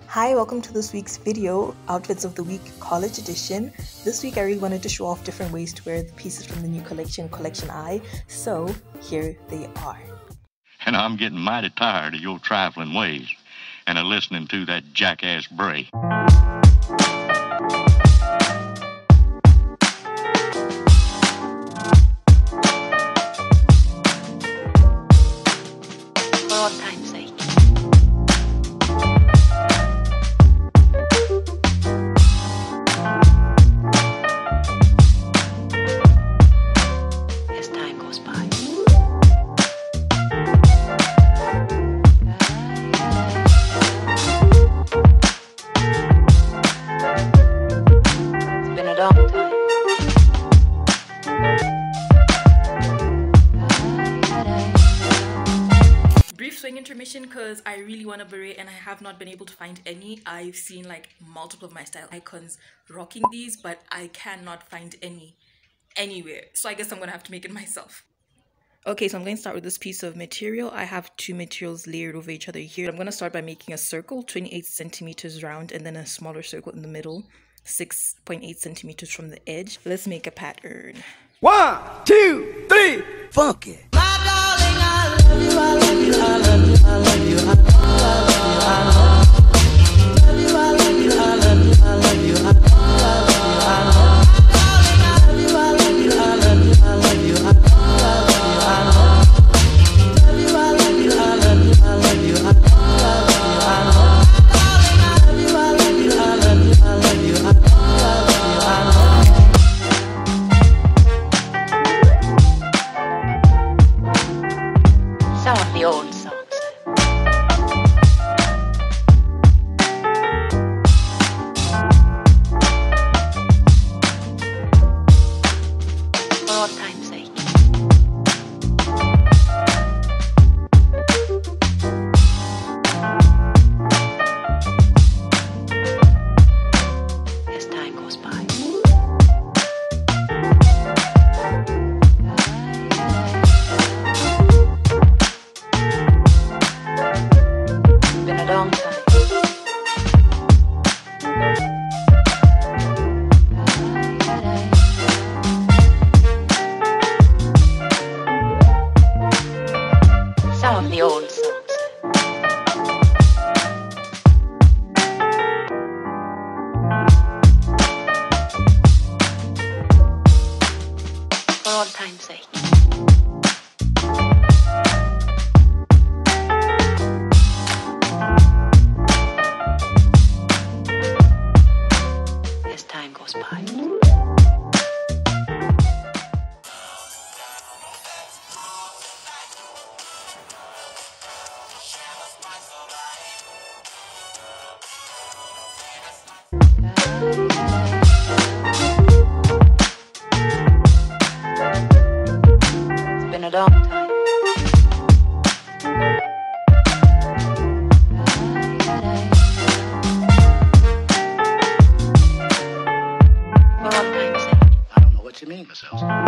Hi, welcome to this week's video, Outfits of the Week College Edition. This week I really wanted to show off different ways to wear the pieces from the new collection, Collection I, so here they are. And I'm getting mighty tired of your trifling ways and of listening to that jackass Bray. For all time's sake. As time goes by. It's been a long time. Brief swing intermission because I really want a beret and I have not been able to find any. I've seen like multiple of my style icons rocking these, but I cannot find any anywhere. So I guess I'm gonna have to make it myself. Okay, so I'm going to start with this piece of material. I have two materials layered over each other here. I'm going to start by making a circle, 28 centimeters round, and then a smaller circle in the middle, 6.8 centimeters from the edge. Let's make a pattern. 1, 2, 3, funky. Some of the old songs. For all time's sake. As time goes by. Been a long time. Some of the old songs. For all time's sake. As time goes by. It's been a long time. For all time's sake. I don't know what you mean, Miss Elsa.